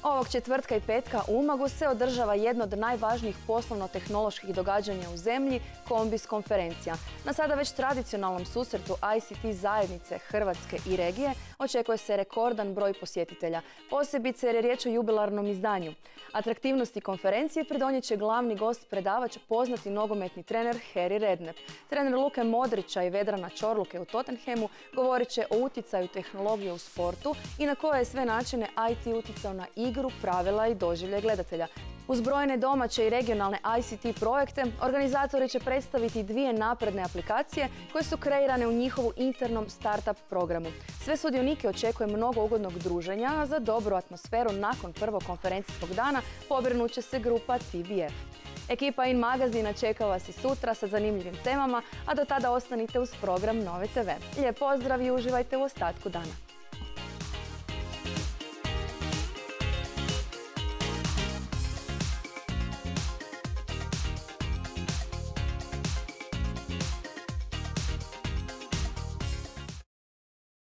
Ovog četvrtka i petka u Umagu se održava jedno od najvažnijih poslovno-tehnoloških događanja u zemlji, Combis konferencija. Na sada već tradicionalnom susretu ICT zajednice Hrvatske i regije očekuje se rekordan broj posjetitelja, posebice jer je riječ o jubilarnom izdanju. Atraktivnosti konferencije pridonijet će glavni gost predavač, poznati nogometni trener Harry Redknapp. Trener Luke Modrića i Vedrana Čorluke u Tottenhamu govorit će o utjecaju tehnologije u sportu i na koje je sve načine IT utjecao na igru, pravila i doživljaj gledatelja. Uz brojne domaće i regionalne ICT projekte, organizatori će predstaviti dvije napredne aplikacije koje su kreirane u njihovu internom startup programu. Sve sudionike očekuje mnogo ugodnog druženja, a za dobru atmosferu nakon prvog konferencijskog dana pobrinut će se grupa TVF. Ekipa In magazina čeka vas i sutra sa zanimljivim temama, a do tada ostanite uz program Nove TV. Lijep pozdrav i uživajte u ostatku dana.